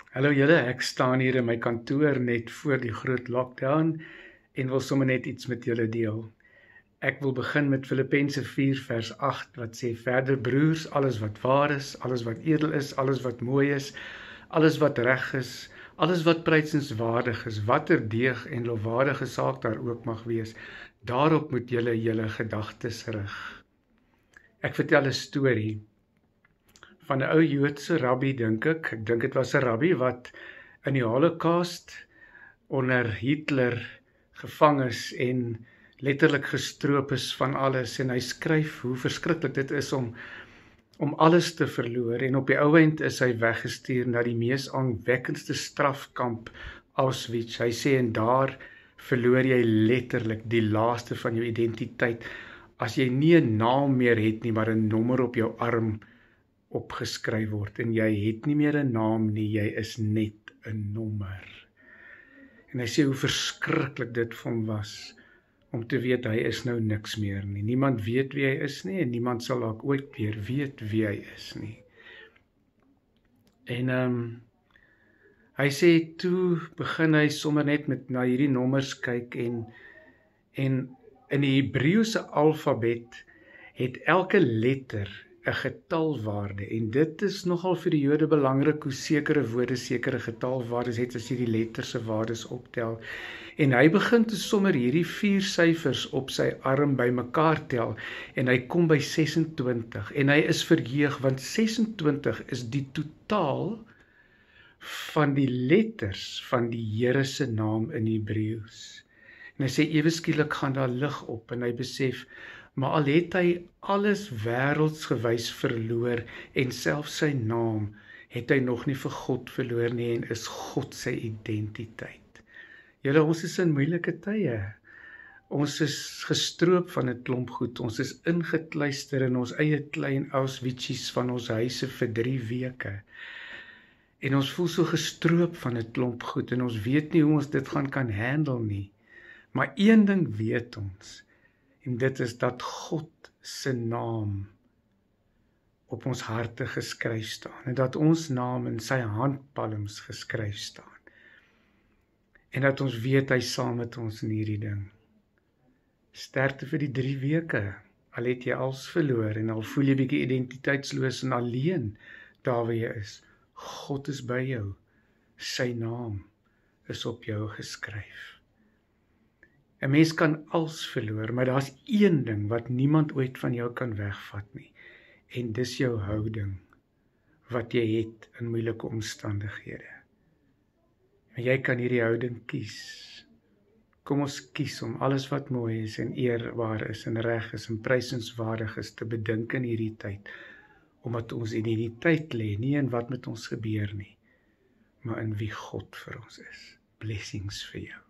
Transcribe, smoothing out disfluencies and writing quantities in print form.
Hallo julle, ek staan hier in my kantoor net voor die groot lockdown en wil sommer net iets met julle deel. Ek wil begin met Filippense 4 vers 8 wat sê verder broers, alles wat waar is, alles wat edel is, alles wat mooi is, alles wat reg is, alles wat prysenswaardig is, watter deeg en lofwaardige saak daar ook mag wees, daarop moet julle julle gedagtes rig. Ek vertel 'n storie van 'n ou Joodse rabbi, dink ek dit was 'n rabbi wat in die Holocaust onder Hitler gevang is en letterlik gestroop is van alles, en hy skryf hoe verskriklik dit is om alles te verloor, en op die ou end is hy weggestuur na die mees aangwekkendste strafkamp Auschwitz. Hy sê en daar verloor jy letterlik die laaste van jou identiteit, as jy nie 'n naam meer het nie, maar 'n nommer op jou arm opgeskryf word, en jy het nie meer 'n naam nie, jy is net 'n nommer. En hy sê hoe verskriklik dit vir hom was, om te weet hy is nou niks meer nie. Niemand weet wie hy is nie, en niemand sal ook ooit weer weet wie hy is nie. En hy sê toe begin hy sommer net met na hierdie nommers kyk, en in die Hebreëse alfabet het elke letter 'n getalwaarde, en dit is nogal vir die Jode belangrik hoe sekere woorde sekere getalwaardes het as jy die letters se waardes optel. En hy begin te sommer hierdie 4 syfers op sy arm bymekaar tel, en hy kom by 26, en hy is verheug want 26 is die totaal van die letters van die Here se naam in Hebreëus. En hy sê ewe skielik gaan daar lig op, en hy besef, maar al het hy alles wêreldsgewys verloor en selfs sy naam, het hy nog nie vir God verloor nie, en is God sy identiteit. Julle, ons is in moeilike tye. Ons is gestroop van 'n klomp goed. Ons is ingekluister in ons eie klein Auschwitz's van ons huise vir 3 weke. En ons voel so gestroop van 'n klomp goed, en ons weet nie hoe ons dit kan handle nie. Maar een ding weet ons, en dit is dat God se naam op ons harte geskryf staan, en dat ons naam in sy handpalms geskryf staan, en dat ons weet hy saam met ons in hierdie ding. Sterkte vir die 3 weke, al het jy alles verloor, en al voel jy bietjie identiteitsloos en alleen daar waar jy is. God is by jou, sy naam is op jou geskryf. 'n Mens kan alles verloor, maar daar's een ding wat niemand ooit van jou kan wegvat nie, en dis jou houding, wat jy het in moeilike omstandighede. En jy kan hierdie houding kies. Kom ons kies om alles wat mooi is en eerbaar is en reg is en prysenswaardig is te bedink in hierdie tyd, omdat ons identiteit lê nie in wat met ons gebeur nie, maar in wie God vir ons is. Blessings vir jou.